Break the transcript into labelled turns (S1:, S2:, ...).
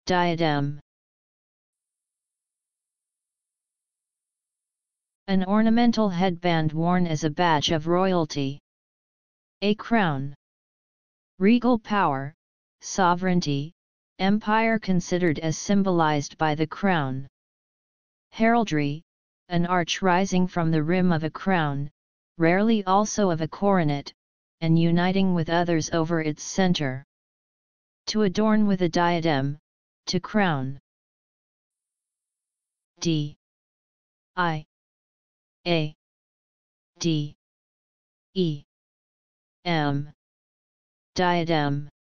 S1: Diadem. An ornamental headband worn as a badge of royalty. A crown. Regal power, sovereignty, empire considered as symbolized by the crown. Heraldry, an arch rising from the rim of a crown, rarely also of a coronet, and uniting with others over its center. To adorn with a diadem, to crown. D I A D E M. Diadem.